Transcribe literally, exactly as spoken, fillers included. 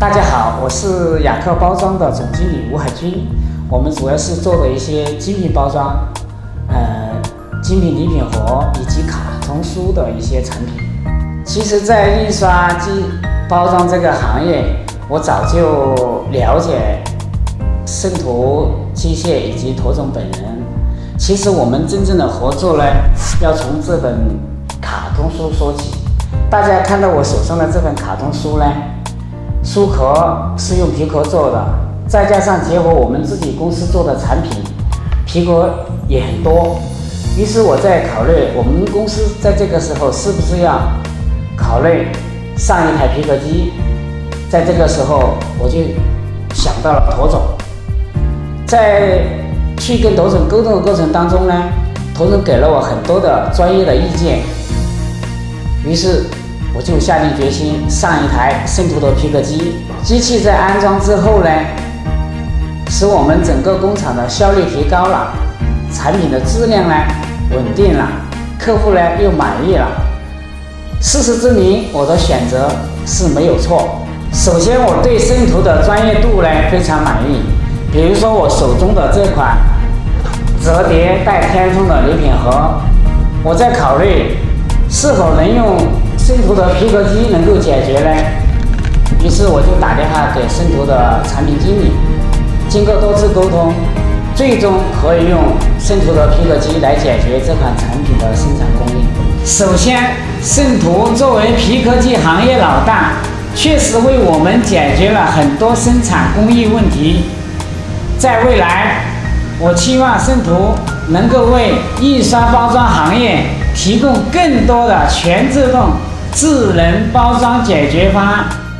大家好，我是雅克包装的总经理吴海军。我们主要是做的一些精品包装，呃，精品礼品盒以及卡通书的一些产品。其实，在印刷机包装这个行业，我早就了解盛图机械以及涂总本人。其实我们真正的合作呢，要从这本卡通书说起。大家看到我手上的这本卡通书呢，书壳是用皮革做的，再加上结合我们自己公司做的产品，皮革也很多。于是我在考虑，我们公司在这个时候是不是要考虑上一台皮革机。在这个时候，我就想到了涂总。在去跟涂总沟通的过程当中呢，涂总给了我很多的专业的意见。于是我就下定决心上一台盛图的皮革机。机器在安装之后呢，使我们整个工厂的效率提高了，产品的质量呢稳定了，客户呢又满意了。事实证明，我的选择是没有错。首先，我对盛图的专业度呢非常满意。比如说我手中的这款折叠带天窗的礼品盒，我在考虑是否能用盛图的皮革机能够解决呢？于是我就打电话给盛图的产品经理，经过多次沟通，最终可以用盛图的皮革机来解决这款产品的生产工艺。首先，盛图作为皮革机行业老大，确实为我们解决了很多生产工艺问题。在未来，我期望盛图能够为印刷包装行业提供更多的全自动智能包装解决方案。